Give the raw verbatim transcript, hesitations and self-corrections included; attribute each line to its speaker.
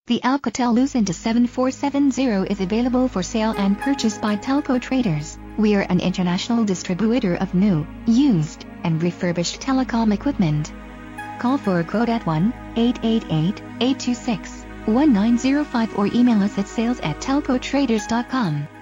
Speaker 1: The Alcatel-Lucent a seven four seven zero is available for sale and purchase by TelcoTraders. We are an international distributor of new, used, and refurbished telecom equipment. Call for a quote at one eight eight eight, eight two six, one nine zero five or email us at sales at telco traders dot com.